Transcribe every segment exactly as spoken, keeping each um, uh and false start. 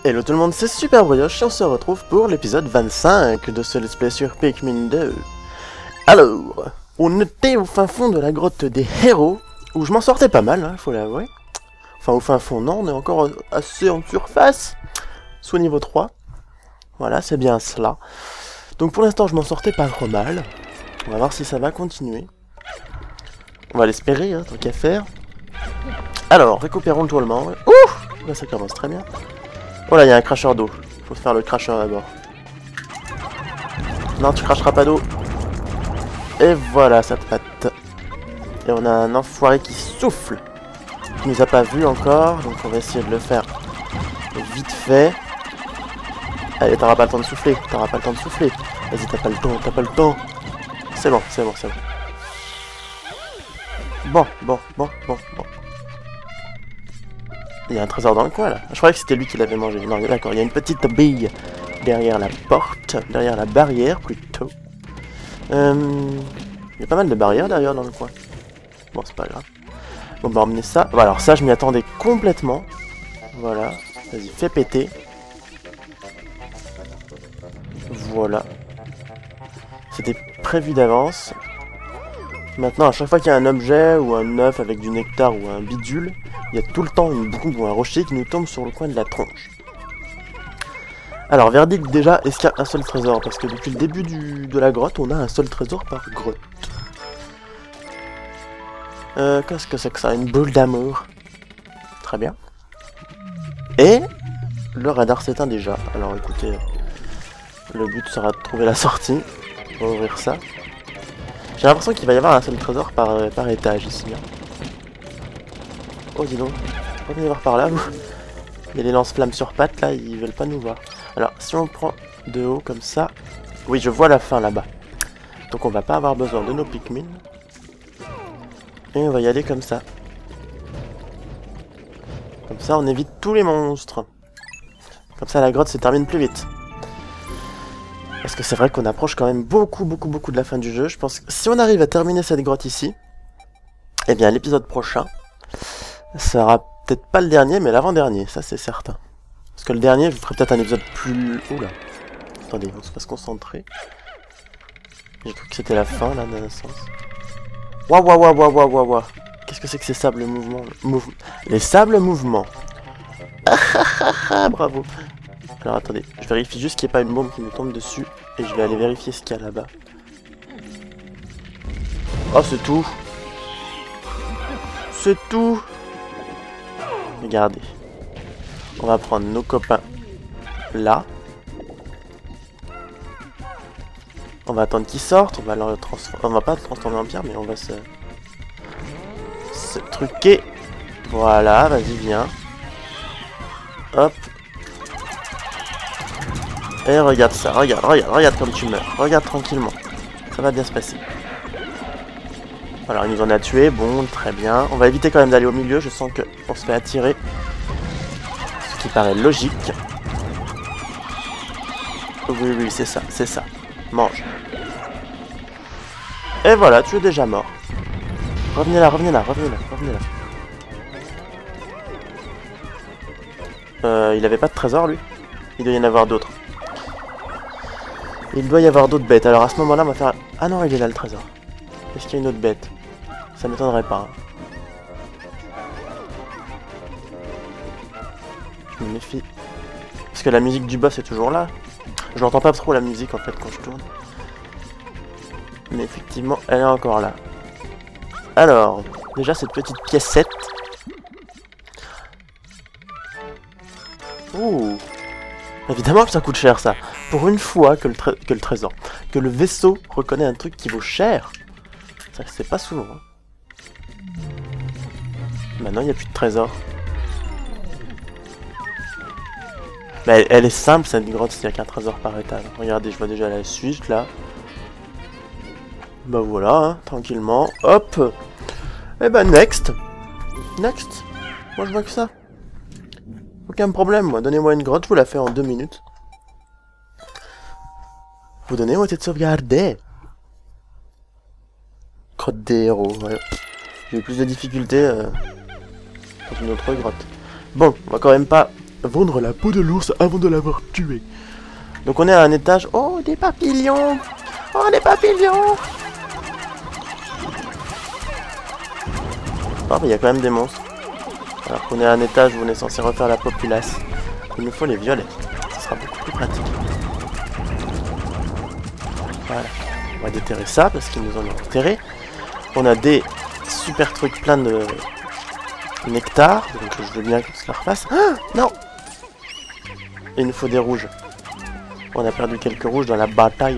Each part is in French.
Hello tout le monde, c'est Super Brioche et on se retrouve pour l'épisode vingt-cinq de ce let's play sur Pikmin deux. Alors, on était au fin fond de la grotte des héros, où je m'en sortais pas mal, hein, faut l'avouer. Enfin au fin fond, non, on est encore assez en surface, sous niveau trois. Voilà, c'est bien cela. Donc pour l'instant je m'en sortais pas trop mal. On va voir si ça va continuer. On va l'espérer, hein, tant qu'à faire. Alors, récupérons tout le monde. Ouh, là ça commence très bien. Oh là, il y a un cracheur d'eau. Faut faire le cracheur d'abord. Non, tu cracheras pas d'eau. Et voilà, ça te patte. Et on a un enfoiré qui souffle. Qui nous a pas vu encore. Donc on va essayer de le faire vite fait. Allez, t'auras pas le temps de souffler. T'auras pas le temps de souffler. Vas-y, t'as pas le temps, t'as pas le temps. C'est bon, c'est bon, c'est bon. Bon, bon, bon, bon, bon. Il y a un trésor dans le coin là. Je croyais que c'était lui qui l'avait mangé. Non, d'accord, il y a une petite bille derrière la porte, derrière la barrière plutôt. Euh... Il y a pas mal de barrières derrière dans le coin. Bon, c'est pas grave. Bon, bah, emmener ça. Voilà, alors ça, je m'y attendais complètement. Voilà. Vas-y, fais péter. Voilà. C'était prévu d'avance. Maintenant, à chaque fois qu'il y a un objet ou un œuf avec du nectar ou un bidule, il y a tout le temps une bombe ou un rocher qui nous tombe sur le coin de la tronche. Alors, verdict déjà, est-ce qu'il y a un seul trésor? Parce que depuis le début du, de la grotte, on a un seul trésor par grotte. Euh, qu'est-ce que c'est que ça? Une boule d'amour. Très bien. Et le radar s'éteint déjà. Alors écoutez, le but sera de trouver la sortie. On va ouvrir ça. J'ai l'impression qu'il va y avoir un seul trésor par, euh, par étage ici. Hein. Oh dis donc, pas venir voir par là vous. Il y a des lance-flammes sur pattes là, ils veulent pas nous voir. Alors si on prend de haut comme ça, oui je vois la fin là-bas. Donc on va pas avoir besoin de nos Pikmin. Et on va y aller comme ça. Comme ça on évite tous les monstres. Comme ça la grotte se termine plus vite. Parce que c'est vrai qu'on approche quand même beaucoup beaucoup beaucoup de la fin du jeu. Je pense que si on arrive à terminer cette grotte ici, eh bien l'épisode prochain sera peut-être pas le dernier, mais l'avant-dernier, ça c'est certain. Parce que le dernier, je vous ferai peut-être un épisode plus... Oula. Attendez, on va se concentrer. J'ai cru que c'était la fin, là, dans un sens. Waouh, waouh, waouh, waouh, waouh, waouh. Qu'est-ce que c'est que ces sables mouvements Mouve... Les sables mouvements. Bravo. Alors attendez, je vérifie juste qu'il n'y ait pas une bombe qui me tombe dessus. Et je vais aller vérifier ce qu'il y a là-bas. Oh, c'est tout. C'est tout. Regardez. On va prendre nos copains là. On va attendre qu'ils sortent. On va leur transformer. On va pas le transformer en pierre, mais on va se. se truquer. Voilà, vas-y, viens. Hop. Et regarde ça. Regarde, regarde, regarde comme tu meurs. Regarde tranquillement. Ça va bien se passer. Alors, il nous en a tué. Bon, très bien. On va éviter quand même d'aller au milieu. Je sens qu'on se fait attirer. Ce qui paraît logique. Oui, oui, c'est ça, c'est ça. Mange. Et voilà, tu es déjà mort. Revenez là, revenez là, revenez là, revenez là. Euh, il avait pas de trésor, lui? Il doit y en avoir d'autres. Il doit y avoir d'autres bêtes. Alors, à ce moment-là, on va faire... Ah non, il est là, le trésor. Est-ce qu'il y a une autre bête? Ça m'étonnerait pas. Hein. Je me méfie. Parce que la musique du boss est toujours là. Je n'entends pas trop la musique en fait quand je tourne. Mais effectivement, elle est encore là. Alors, déjà cette petite piécette. Ouh. Évidemment que ça coûte cher ça. Pour une fois que le, que le trésor, que le vaisseau reconnaît un truc qui vaut cher. Ça c'est pas souvent. Hein. Maintenant il n'y a plus de trésor. Mais elle, elle est simple cette grotte s'il n'y a qu'un trésor par étage. Regardez, je vois déjà la suite là. Bah voilà, hein, tranquillement. Hop. Et bah next. Next. Moi je vois que ça. Aucun problème, moi. Donnez-moi une grotte, je vous la fais en deux minutes. Vous donnez moi cette sauvegarde. Grotte des héros, ouais. J'ai eu plus de difficultés euh, dans une autre grotte. Bon, on va quand même pas vendre la peau de l'ours avant de l'avoir tué. Donc on est à un étage. Oh, des papillons! Oh, des papillons! Oh, mais il y a quand même des monstres. Alors qu'on est à un étage où on est censé refaire la populace. Il nous faut les violets. Ce sera beaucoup plus pratique. Voilà. On va déterrer ça parce qu'ils nous en ont enterré. On a des super trucs plein de nectar. Donc je veux bien que ça leur fasse. Ah, non! Et il nous faut des rouges. On a perdu quelques rouges dans la bataille.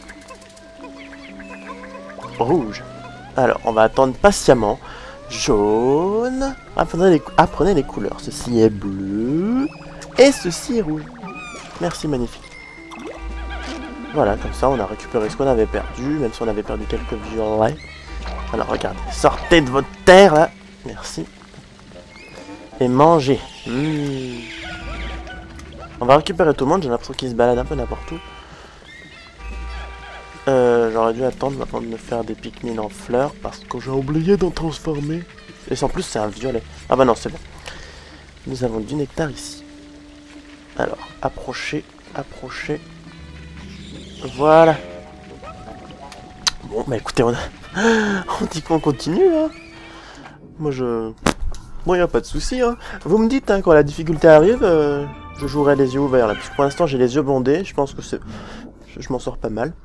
Rouge. Alors, on va attendre patiemment. Jaune. Apprenez les, apprenez les couleurs. Ceci est bleu. Et ceci est rouge. Merci, magnifique. Voilà, comme ça, on a récupéré ce qu'on avait perdu. Même si on avait perdu quelques violets. Alors, regardez. Sortez de votre terre, là. Merci. Et mangez. Mmh. On va récupérer tout le monde. J'ai l'impression qu'il se balade un peu n'importe où. Euh, J'aurais dû attendre avant de me faire des Pikmin en fleurs parce que j'ai oublié d'en transformer. Et en plus c'est un violet. Ah bah non, c'est bon. Nous avons du nectar ici. Alors, approchez, approchez. Voilà. Bon, bah écoutez, on, a... on dit qu'on continue, hein. Moi je... Bon, y a pas de souci, hein. Vous me dites, hein, quand la difficulté arrive, euh, je jouerai les yeux ouverts, là. Parce que pour l'instant, j'ai les yeux bandés. Je pense que c'est... Je, je m'en sors pas mal.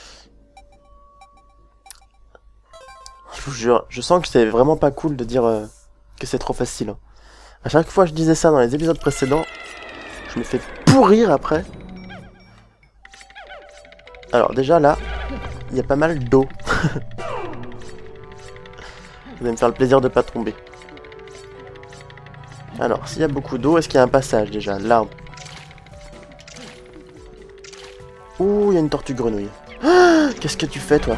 Je vous jure, je sens que c'est vraiment pas cool de dire euh, que c'est trop facile. Hein. À chaque fois que je disais ça dans les épisodes précédents, je me fais pourrir après. Alors déjà là, il y a pas mal d'eau. Vous allez me faire le plaisir de pas tomber. Alors, s'il y a beaucoup d'eau, est-ce qu'il y a un passage déjà? Là. Ouh, il y a une tortue grenouille. Ah, qu'est-ce que tu fais toi?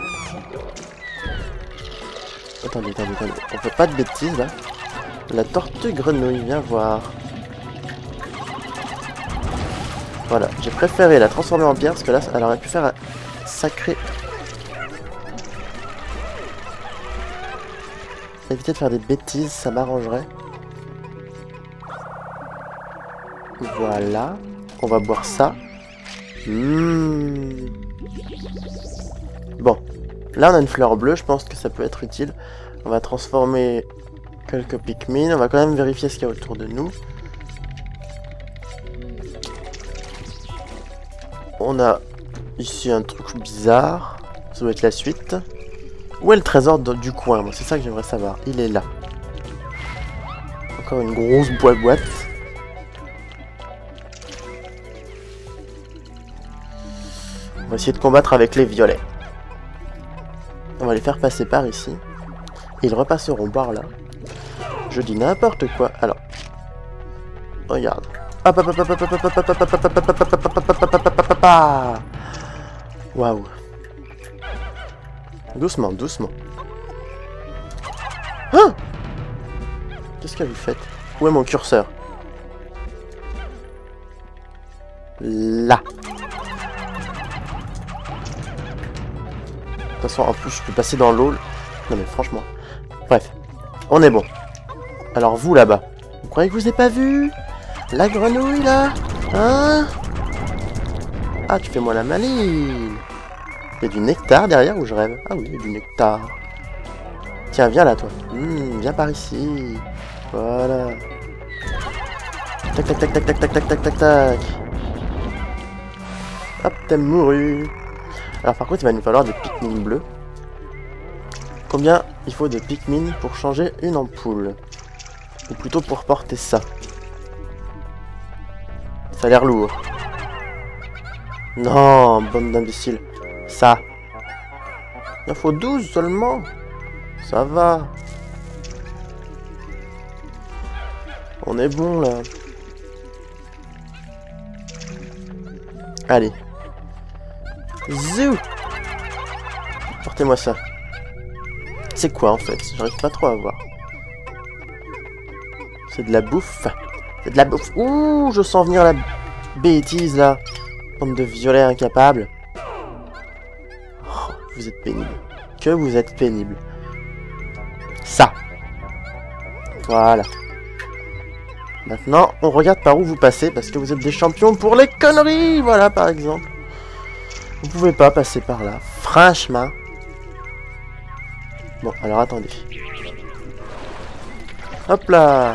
Attendez, attendez, attendez. On fait pas de bêtises là. La tortue grenouille, viens voir. Voilà, j'ai préféré la transformer en pierre parce que là, elle aurait pu faire un sacré... Éviter de faire des bêtises, ça m'arrangerait. Voilà. On va boire ça. Mmh. Bon. Là, on a une fleur bleue, je pense que ça peut être utile. On va transformer quelques Pikmin. On va quand même vérifier ce qu'il y a autour de nous. On a ici un truc bizarre. Ça doit être la suite. Où est le trésor de, du coin? Moi, c'est ça que j'aimerais savoir. Il est là. Encore une grosse boîte. On va essayer de combattre avec les violets. On va les faire passer par ici. Et ils repasseront par là. Je dis n'importe quoi. Alors. Regarde. Waouh. Doucement, doucement. Hein? Qu'est-ce que vous faites? Où est mon curseur? Là. De toute façon, en plus, je peux passer dans l'eau. Non mais franchement. Bref. On est bon. Alors vous, là-bas. Vous croyez que je vous ai pas vu? La grenouille, là? Hein? Ah, tu fais moi la maline. Il y a du nectar derrière ou je rêve? Ah oui, il y a du nectar. Tiens, viens là, toi. Mmh, viens par ici. Voilà. Tac, tac, tac, tac, tac, tac, tac, tac, tac, tac. Hop, t'es mouru. Alors par contre, il va nous falloir des Pikmin bleus. Combien il faut de Pikmin pour changer une ampoule? Ou plutôt pour porter ça? Ça a l'air lourd. Non, bande d'imbéciles. Ça. Il en faut douze seulement. Ça va. On est bon là. Allez. Zou. Portez-moi ça. C'est quoi en fait? J'arrive pas trop à voir. C'est de la bouffe. C'est de la bouffe. Ouh, je sens venir la bêtise là. Bande de violets incapables. Oh, vous êtes pénible. Que vous êtes pénible. Ça. Voilà. Maintenant, on regarde par où vous passez, parce que vous êtes des champions pour les conneries. Voilà, par exemple. Vous pouvez pas passer par là. Franchement. Bon, alors attendez. Hop là.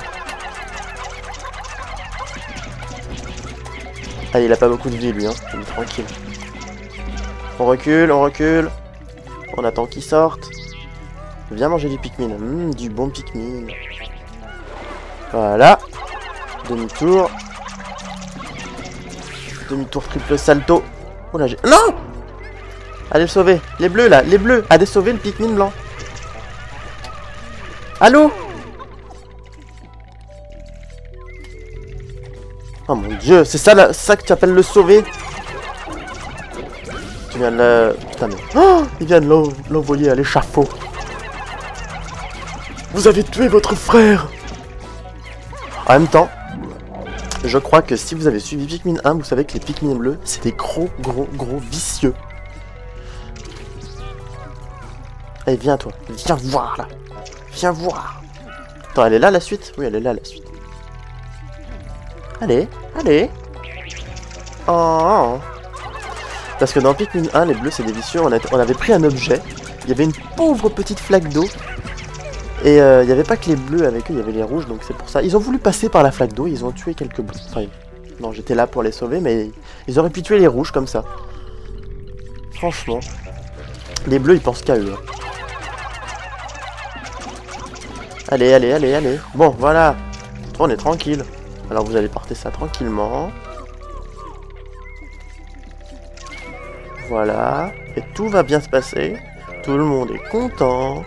Ah, il a pas beaucoup de vie, lui, hein. Il est tranquille. On recule, on recule. On attend qu'il sorte. Viens manger du Pikmin. Mmh, du bon Pikmin. Voilà. Demi-tour. Demi-tour triple salto. Oh là, j'ai... Non! Allez le sauver. Les bleus, là. Les bleus. Allez sauver le Pikmin blanc. Allô? Oh mon dieu, c'est ça, là, ça que tu appelles le sauver? Tu viens de le... Putain, mais... Oh, il vient de l'envoyer à l'échafaud. Vous avez tué votre frère! En même temps, je crois que si vous avez suivi Pikmin un, vous savez que les Pikmin bleus, c'est des gros, gros, gros vicieux. Allez, viens toi. Viens voir, là. Viens voir. Attends, elle est là, la suite? Oui, elle est là, la suite. Allez, allez. Oh. Parce que dans Pikmin un, les bleus, c'est des vicieux. On, a, on avait pris un objet. Il y avait une pauvre petite flaque d'eau. Et euh, il n'y avait pas que les bleus avec eux, il y avait les rouges, donc c'est pour ça. Ils ont voulu passer par la flaque d'eau, ils ont tué quelques bleus. Enfin, non, j'étais là pour les sauver, mais ils auraient pu tuer les rouges comme ça. Franchement. Les bleus, ils pensent qu'à eux. Hein. Allez, allez, allez, allez. Bon, voilà. On est tranquille. Alors vous allez porter ça tranquillement. Voilà. Et tout va bien se passer. Tout le monde est content.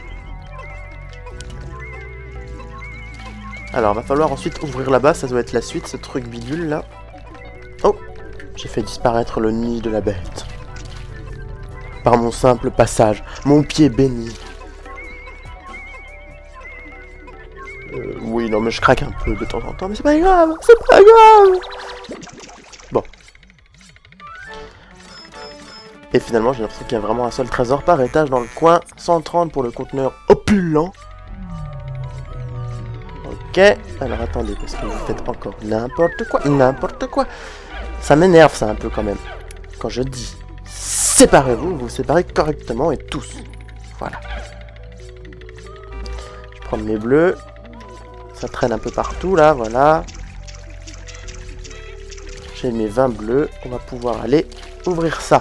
Alors, va falloir ensuite ouvrir là-bas, ça doit être la suite, ce truc bidule là. Oh, j'ai fait disparaître le nid de la bête. Par mon simple passage, mon pied béni. Euh, oui, non mais je craque un peu de temps en temps, mais c'est pas grave, c'est pas grave. Bon. Et finalement, j'ai l'impression qu'il y a vraiment un seul trésor par étage dans le coin. cent trente pour le conteneur opulent. Ok, alors attendez, parce que vous faites encore n'importe quoi, n'importe quoi. Ça m'énerve ça un peu quand même. Quand je dis séparez-vous, vous vous séparez correctement et tous. Voilà. Je prends mes bleus. Ça traîne un peu partout là, voilà. J'ai mes vingt bleus, on va pouvoir aller ouvrir ça.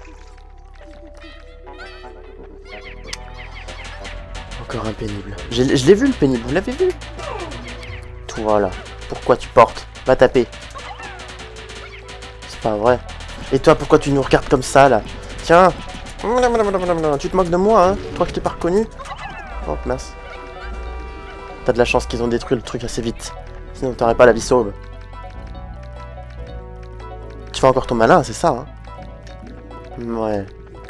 Encore un pénible. Je l'ai vu le pénible, vous l'avez vu? Voilà. Pourquoi tu portes? Va taper. C'est pas vrai. Et toi, pourquoi tu nous regardes comme ça, là? Tiens. Tu te moques de moi, hein? Tu crois que je t'ai pas reconnu? Oh, mince. T'as de la chance qu'ils ont détruit le truc assez vite. Sinon, t'aurais pas la vie sauve. Tu fais encore ton malin, c'est ça, hein? Ouais.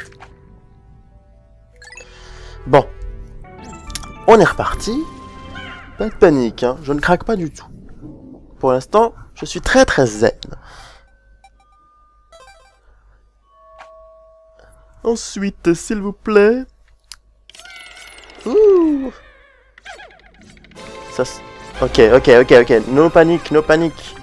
Bon. On est reparti. Pas de panique, hein. Je ne craque pas du tout. Pour l'instant, je suis très très zen. Ensuite, s'il vous plaît. Ouh. Ça, ok, ok, ok, ok. No panique, no panique.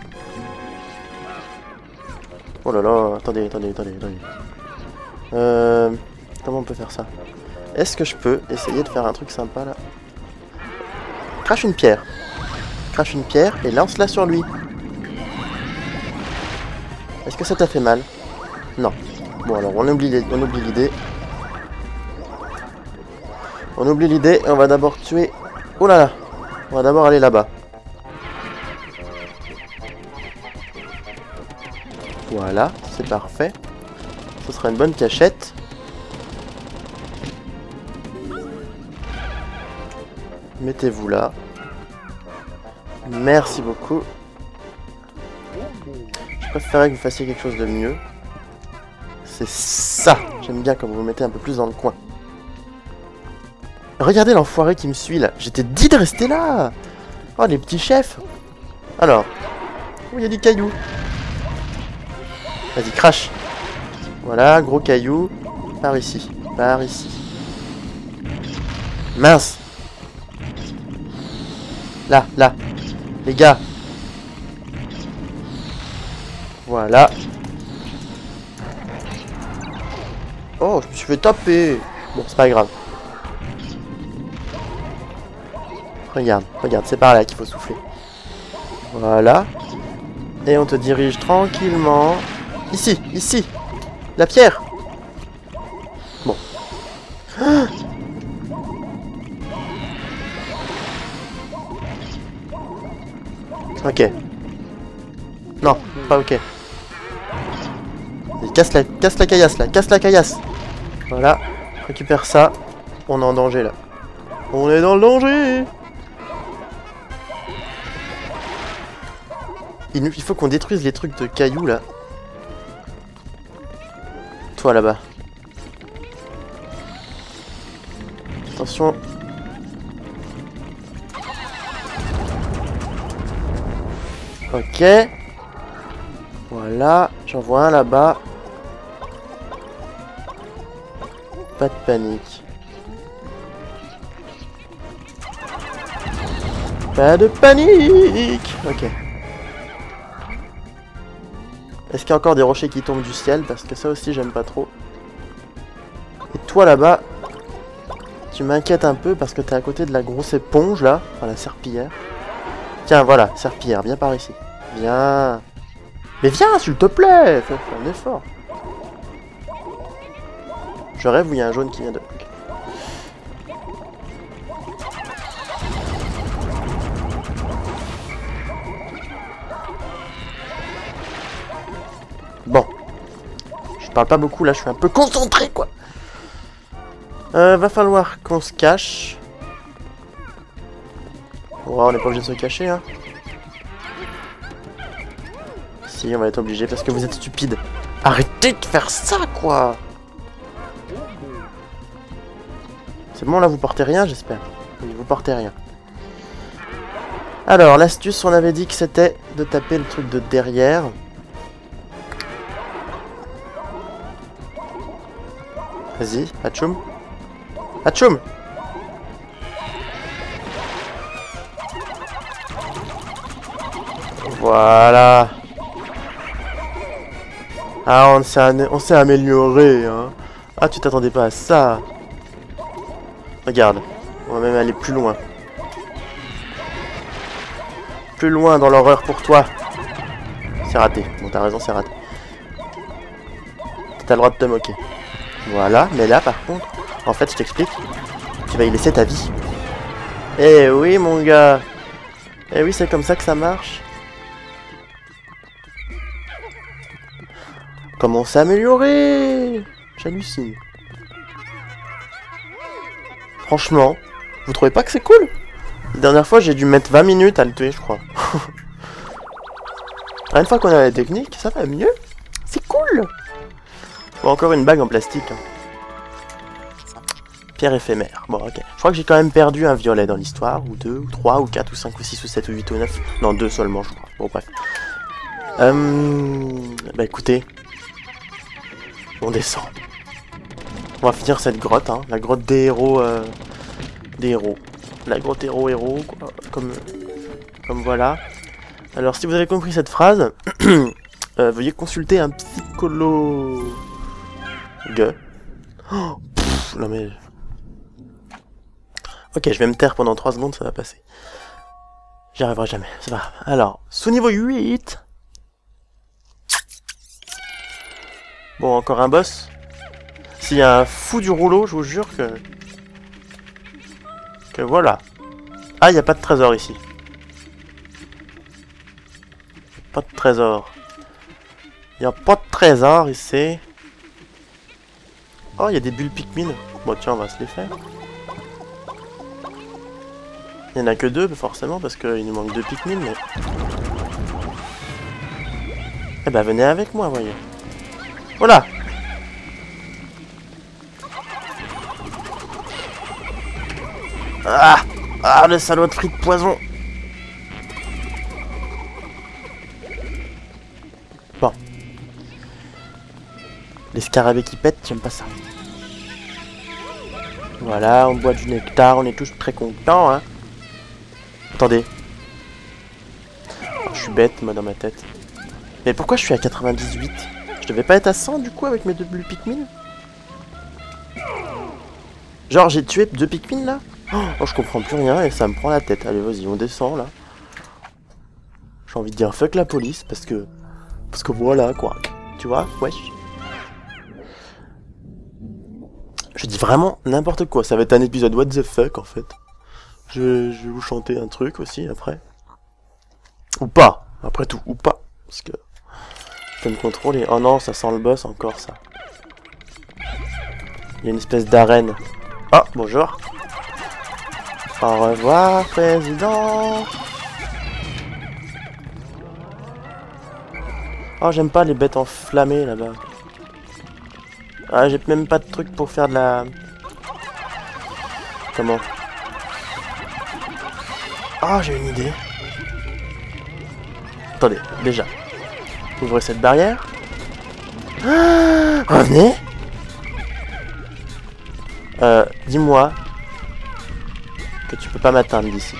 Oh là là, attendez, attendez, attendez, attendez. Euh, comment on peut faire ça? Est-ce que je peux essayer de faire un truc sympa là? Crache une pierre. Crache une pierre et lance-la sur lui. Est-ce que ça t'a fait mal? Non. Bon alors on oublie, on oublie l'idée. On oublie l'idée et on va d'abord tuer... Oh là là. On va d'abord aller là-bas. Voilà, c'est parfait. Ce sera une bonne cachette. Mettez-vous là. Merci beaucoup. Je préférerais que vous fassiez quelque chose de mieux. C'est ça. J'aime bien quand vous vous mettez un peu plus dans le coin. Regardez l'enfoiré qui me suit là. J'étais dit de rester là. Oh les petits chefs. Alors. Oh il y a des cailloux. Vas-y crache. Voilà, gros caillou. Par ici. Par ici. Mince. Là, là. Les gars. Voilà. Oh, je me suis fait taper. Bon, c'est pas grave. Regarde, regarde, c'est par là qu'il faut souffler. Voilà. Et on te dirige tranquillement. Ici, ici. La pierre. Bon. Ah, ok. Non, pas ok. Et casse la, casse la caillasse là, casse la caillasse. Voilà, récupère ça. On est en danger là. On est dans le danger. Il, il faut qu'on détruise les trucs de cailloux là. Toi là-bas. Attention. Ok. Voilà, j'en vois un là-bas. Pas de panique. Pas de panique. Ok. Est-ce qu'il y a encore des rochers qui tombent du ciel? Parce que ça aussi j'aime pas trop. Et toi là-bas, tu m'inquiètes un peu parce que t'es à côté de la grosse éponge là. Enfin la serpillière. Tiens voilà, serpillière, viens par ici. Viens. Mais viens s'il te plaît. Fais, fais un effort. Je rêve où il y a un jaune qui vient de... Okay. Bon. Je parle pas beaucoup là, je suis un peu concentré quoi. Euh, va falloir qu'on se cache. Oh, on n'est pas obligé de se cacher hein. Si, on va être obligé parce que vous êtes stupide. Arrêtez de faire ça quoi. C'est bon là, vous portez rien j'espère. Oui, vous portez rien. Alors, l'astuce, on avait dit que c'était de taper le truc de derrière. Vas-y, Hachoum. Hachoum. Voilà. Ah, on s'est on s'est amélioré, hein. Ah, tu t'attendais pas à ça. Regarde, on va même aller plus loin. Plus loin dans l'horreur pour toi. C'est raté. Bon, t'as raison, c'est raté. T'as le droit de te moquer. Voilà, mais là, par contre, en fait, je t'explique. Tu vas y laisser ta vie. Eh oui, mon gars. Eh oui, c'est comme ça que ça marche. Comment s'améliorer? J'hallucine. Franchement, vous trouvez pas que c'est cool? La dernière fois, j'ai dû mettre vingt minutes à le tuer, je crois. Une fois qu'on a la technique, ça va mieux. C'est cool. Bon, encore une bague en plastique. Hein. Pierre éphémère. Bon, ok. Je crois que j'ai quand même perdu un violet dans l'histoire. Ou deux, ou trois, ou quatre, ou cinq, ou six, ou sept, ou huit, ou neuf. Non, deux seulement, je crois. Bon, bref. Euh... Bah, écoutez. On descend. On va finir cette grotte, hein. La grotte des héros... Euh... Des héros. La grotte héros-héros, quoi. Comme... Comme voilà. Alors, si vous avez compris cette phrase... euh, veuillez consulter un psychologue. Oh, pff, non mais... Ok, je vais me taire pendant trois secondes, ça va passer. J'y arriverai jamais, c'est pas grave. Alors, sous niveau huit... Bon, encore un boss. S'il y a un fou du rouleau, je vous jure que... Que voilà. Ah, il n'y a pas de trésor ici. Pas de trésor. Il n'y a pas de trésor ici. Oh, il y a des bulles Pikmin. Bon, tiens, on va se les faire. Il n'y en a que deux, forcément, parce qu'il nous manque deux Pikmin, mais... Eh ben, venez avec moi, voyez. Voilà. Ah, ah, le salaud de frites poison. Bon. Les scarabées qui pètent, j'aime pas ça. Voilà, on boit du nectar, on est tous très contents, hein. Attendez. Je suis bête, moi, dans ma tête. Mais pourquoi je suis à quatre-vingt-dix-huit? Je devais pas être à cent, du coup, avec mes deux Blue Pikmin? Genre, j'ai tué deux Pikmin, là? Oh, je comprends plus rien et ça me prend la tête. Allez, vas-y, on descend, là. J'ai envie de dire fuck la police, parce que... Parce que voilà, quoi. Tu vois? Wesh. Je dis vraiment n'importe quoi. Ça va être un épisode what the fuck, en fait. Je, je vais vous chanter un truc aussi, après. Ou pas. Après tout, ou pas. Parce que... Je peux me contrôler. Oh non, ça sent le boss encore, ça. Il y a une espèce d'arène. Oh, bonjour. Au revoir, président. Oh, j'aime pas les bêtes enflammées, là-bas. Ah, j'ai même pas de truc pour faire de la... Comment? Ah, j'ai une idée. Attendez, déjà. Ouvrez cette barrière. Ah, revenez. Euh, dis-moi que tu peux pas m'atteindre d'ici.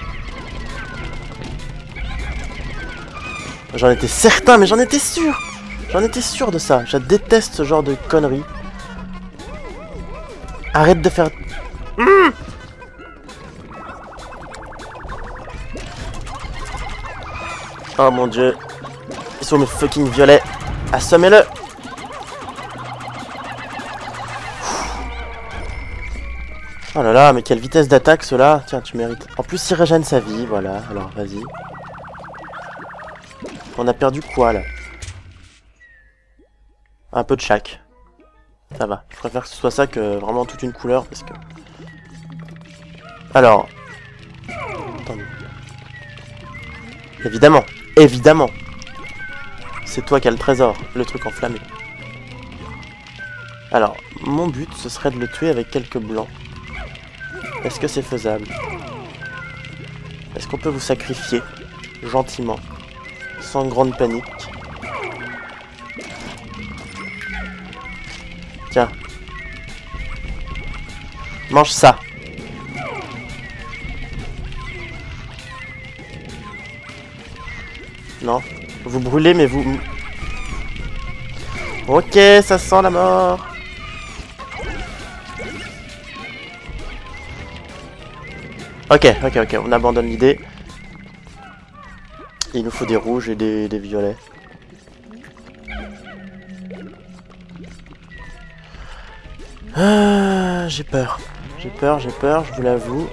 J'en étais certain, mais j'en étais sûr. J'en étais sûr de ça. Je déteste ce genre de conneries. Arrête de faire... Mmh. Oh mon dieu. Ils sont mes fucking violets. Assommez-le. Oh là là, mais quelle vitesse d'attaque ceux-là. Tiens, tu mérites. En plus, il régène sa vie, voilà. Alors, vas-y. On a perdu quoi, là? Un peu de chaque. Ça va. Je préfère que ce soit ça que vraiment toute une couleur, parce que... Alors... Attendez. Évidemment. Évidemment. C'est toi qui as le trésor. Le truc enflammé. Alors, mon but, ce serait de le tuer avec quelques blancs. Est-ce que c'est faisable? Est-ce qu'on peut vous sacrifier gentiment, sans grande panique? Tiens. Mange ça. Non. Vous brûlez, mais vous... Ok, ça sent la mort. Ok, ok, ok, on abandonne l'idée. Il nous faut des rouges et des, des violets. Ah, j'ai peur. J'ai peur, j'ai peur, je vous l'avoue.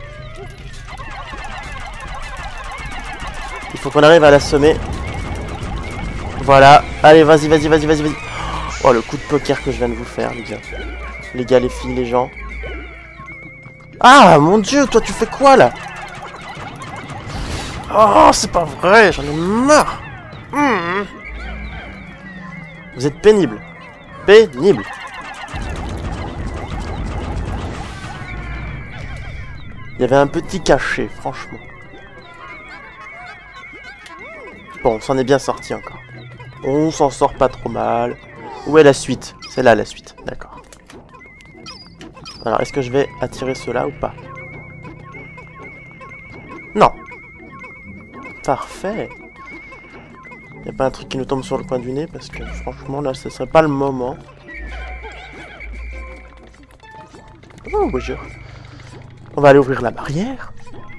Il faut qu'on arrive à l'assommer. Voilà. Allez, vas-y, vas-y, vas-y, vas-y, vas-y. Oh, le coup de poker que je viens de vous faire, les gars. Les gars, les filles, les gens. Ah, mon dieu, toi, tu fais quoi, là? Oh, c'est pas vrai, j'en ai marre. Mmh. Vous êtes pénible. Pénible. Il y avait un petit cachet, franchement. Bon, on s'en est bien sorti encore. On s'en sort pas trop mal. Où est la suite? C'est là la suite, d'accord. Alors, est-ce que je vais attirer ceux-là ou pas? Non. Parfait. Y a pas un truc qui nous tombe sur le coin du nez parce que franchement là, ce serait pas le moment. Oh, bonjour. On va aller ouvrir la barrière.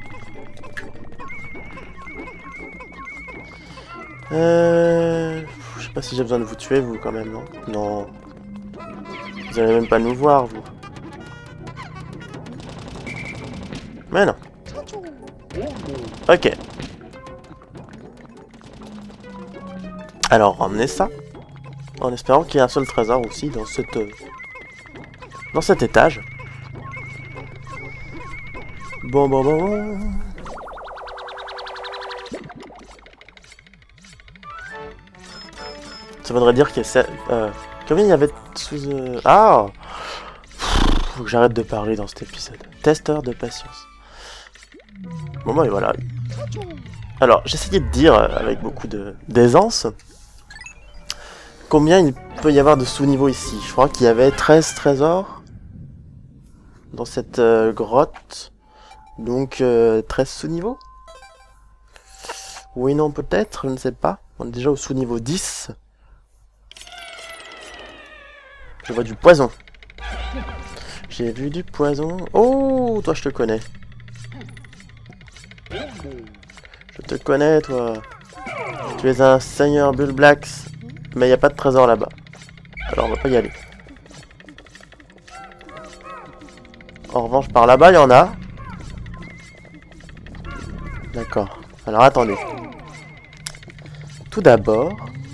Euh... Je sais pas si j'ai besoin de vous tuer, vous, quand même, non? Non. Vous allez même pas nous voir, vous. Mais non. Ok. Alors, ramenez ça. En espérant qu'il y ait un seul trésor aussi dans cette... Euh, dans cet étage. Bon, bon, bon... Ça voudrait dire qu'il y a... Euh, combien il y avait sous... Euh... Ah, faut que j'arrête de parler dans cet épisode. Testeur de patience. Bon, bah, et voilà. Alors, j'essayais de dire, euh, avec beaucoup de d'aisance, combien il peut y avoir de sous-niveaux ici. Je crois qu'il y avait treize trésors dans cette euh, grotte. Donc, euh, treize sous-niveaux. Oui, non, peut-être, je ne sais pas. On est déjà au sous-niveau dix. Je vois du poison. J'ai vu du poison. Oh, toi, je te connais. Je te connais, toi. Tu es un seigneur Bulblax, mais il n'y a pas de trésor là-bas. Alors, on va pas y aller. En revanche, par là-bas, il y en a. D'accord. Alors, attendez. Tout d'abord,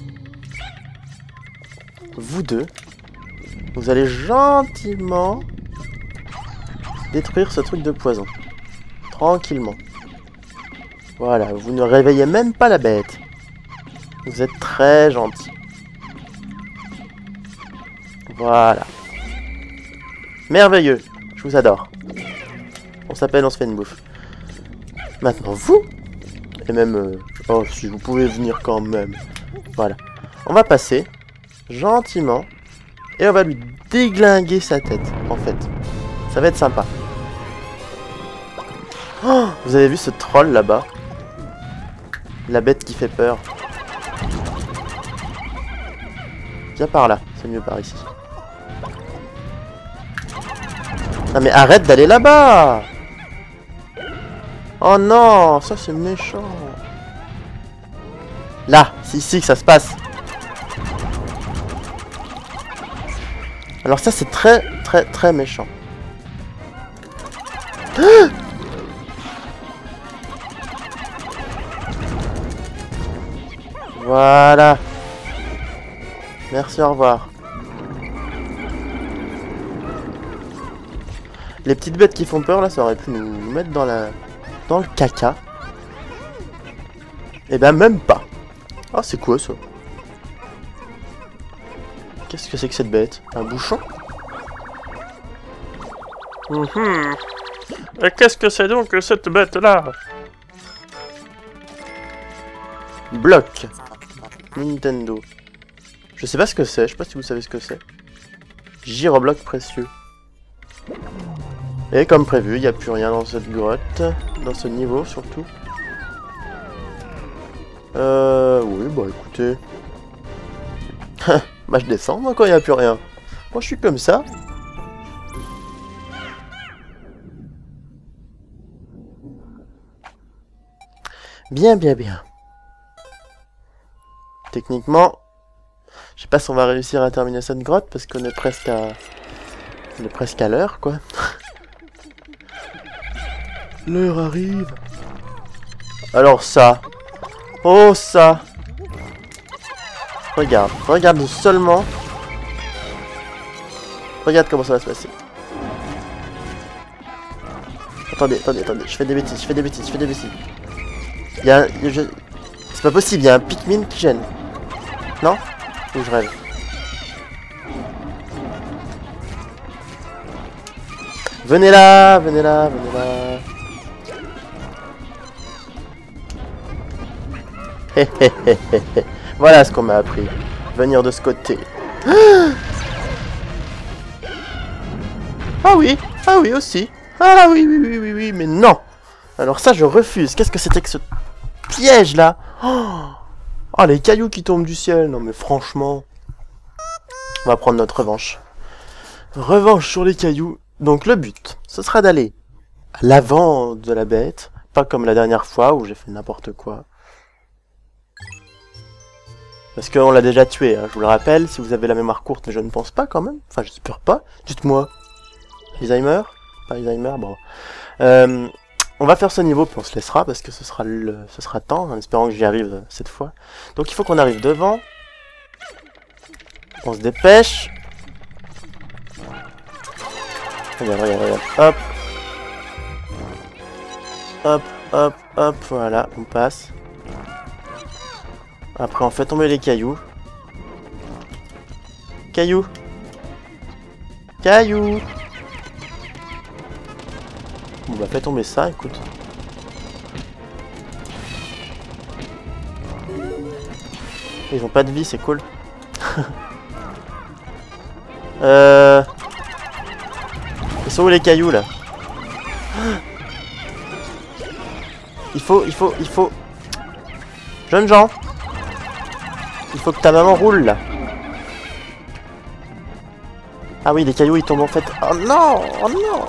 vous deux, vous allez gentiment détruire ce truc de poison. Tranquillement. Voilà, vous ne réveillez même pas la bête. Vous êtes très gentil. Voilà. Merveilleux. Je vous adore. On s'appelle, on se fait une bouffe. Maintenant, vous, et même... Euh, oh, si vous pouvez venir quand même. Voilà. On va passer gentiment et on va lui déglinguer sa tête, en fait. Ça va être sympa. Oh, vous avez vu ce troll là-bas? La bête qui fait peur. Viens par là, c'est mieux par ici. Ah mais arrête d'aller là-bas! Oh non, ça c'est méchant. Là, c'est ici que ça se passe. Alors ça c'est très très très méchant. Ah! Voilà. Merci, au revoir. Les petites bêtes qui font peur là, ça aurait pu nous, nous mettre dans la dans le caca. Et ben même pas. Ah, c'est quoi ça? Qu'est-ce que c'est que cette bête? Un bouchon? Mmh. Et qu'est-ce que c'est donc que cette bête-là? Bloc. Nintendo. Je sais pas ce que c'est, je sais pas si vous savez ce que c'est. Gyrobloc précieux. Et comme prévu, il n'y a plus rien dans cette grotte, dans ce niveau surtout. Euh... Oui, bah écoutez... bah je descends moi quand il n'y a plus rien. Moi je suis comme ça. Bien, bien, bien. Techniquement, je sais pas si on va réussir à terminer cette grotte parce qu'on est presque à... On est presque à l'heure, quoi. L'heure arrive. Alors ça. Oh ça. Regarde, regarde seulement. Regarde comment ça va se passer. Attendez, attendez, attendez. Je fais des bêtises, je fais des bêtises, je fais des bêtises. Il y a un... Je... C'est pas possible, il y a un Pikmin qui gêne. Non? Ou je rêve? Venez là, venez là, venez là. Hé hé hé hé hé. Voilà ce qu'on m'a appris. Venir de ce côté. Ah oui, ah oui aussi. Ah oui, oui, oui, oui, oui, mais non. Alors ça, je refuse. Qu'est-ce que c'était que ce piège là? Oh, oh, les cailloux qui tombent du ciel. Non mais franchement. On va prendre notre revanche. Revanche sur les cailloux. Donc le but, ce sera d'aller à l'avant de la bête. Pas comme la dernière fois où j'ai fait n'importe quoi. Parce qu'on l'a déjà tué, hein, je vous le rappelle, si vous avez la mémoire courte, mais je ne pense pas quand même. Enfin, j'espère pas. Dites-moi. Alzheimer? Pas Alzheimer, bon. Euh, on va faire ce niveau, puis on se laissera, parce que ce sera le, ce sera temps, en espérant que j'y arrive cette fois. Donc il faut qu'on arrive devant. On se dépêche. Regarde, regarde, regarde. Hop. Hop, hop, hop, voilà, on passe. Après on fait tomber les cailloux. Cailloux. Cailloux. Bon bah fait tomber ça, écoute. Ils ont pas de vie, c'est cool. euh... Ils sont où les cailloux là? Il faut, il faut, il faut... Jeunes gens, il faut que ta maman roule là. Ah oui, les cailloux ils tombent en fait. Oh non, oh non.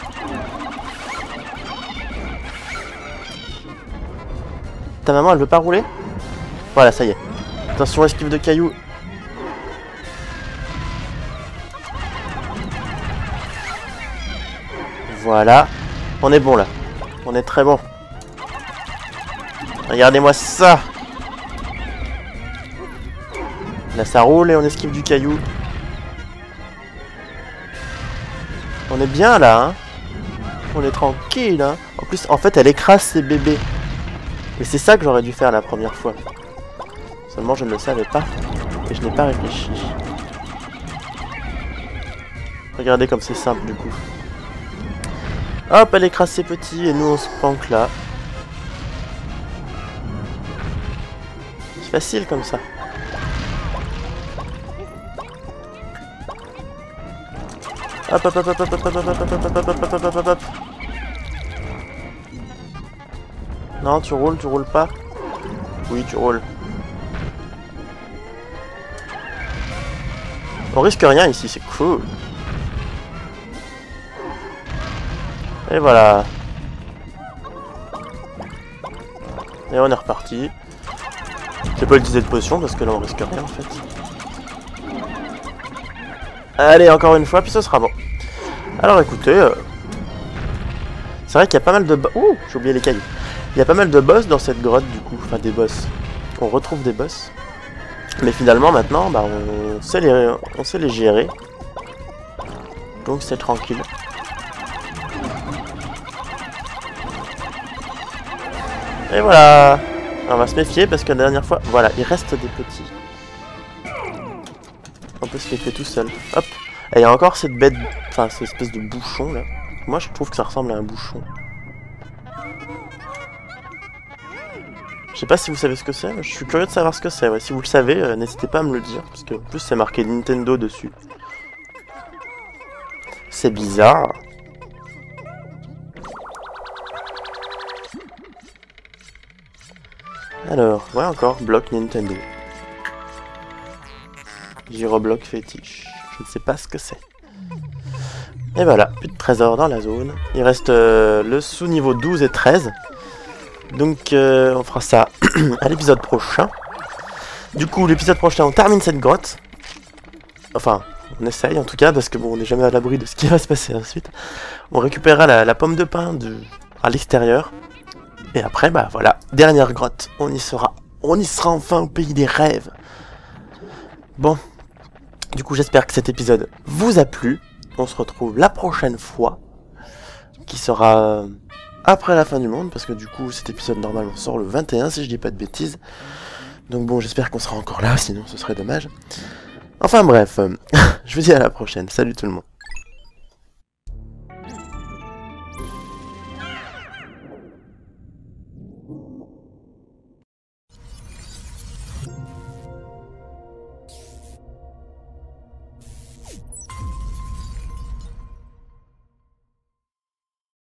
Ta maman elle veut pas rouler? Voilà, ça y est. Attention, esquive de cailloux. Voilà. On est bon là. On est très bon. Regardez-moi ça. Là ça roule et on esquive du caillou. On est bien là, hein. On est tranquille, hein. En plus, en fait, elle écrase ses bébés. Et c'est ça que j'aurais dû faire la première fois. Seulement, je ne le savais pas. Et je n'ai pas réfléchi. Regardez comme c'est simple, du coup. Hop, elle écrase ses petits et nous, on se planque là. C'est facile comme ça. Hop hop hop hop hop hop hop hop hop hop hop hop hop hop hop. Non, tu roules, tu roules pas. Oui, tu roules. On risque rien ici, c'est cool. Et voilà. Et on est reparti. J'ai pas utilisé de potion parce que là on risque rien en fait. Allez, encore une fois, puis ce sera bon. Alors écoutez, euh... c'est vrai qu'il y a pas mal de... Ouh, j'ai oublié les cailloux. Il y a pas mal de boss dans cette grotte du coup, enfin des boss. On retrouve des boss. Mais finalement maintenant, bah, on sait les, on sait les gérer. Donc c'est tranquille. Et voilà. On va se méfier parce que la dernière fois, voilà, il reste des petits. On peut se méfier tout seul. Hop. Et il y a encore cette bête, enfin cette espèce de bouchon là. Moi je trouve que ça ressemble à un bouchon. Je sais pas si vous savez ce que c'est, je suis curieux de savoir ce que c'est. Ouais. Si vous le savez, euh, n'hésitez pas à me le dire, parce que en plus c'est marqué Nintendo dessus. C'est bizarre. Alors, ouais encore, bloc Nintendo. Gyrobloc fétiche. Je ne sais pas ce que c'est. Et voilà, plus de trésors dans la zone. Il reste euh, le sous-niveau douze et treize. Donc euh, on fera ça à l'épisode prochain. Du coup, l'épisode prochain, on termine cette grotte. Enfin, on essaye en tout cas, parce que bon, on n'est jamais à l'abri de ce qui va se passer ensuite. On récupérera la, la pomme de pin de, à l'extérieur. Et après, bah voilà, dernière grotte. On y sera. On y sera enfin au pays des rêves. Bon. Du coup, j'espère que cet épisode vous a plu. On se retrouve la prochaine fois. Qui sera... après la fin du monde, parce que du coup cet épisode normalement sort le vingt et un si je dis pas de bêtises. Donc bon, j'espère qu'on sera encore là, sinon ce serait dommage. Enfin bref, je vous dis à la prochaine, salut tout le monde.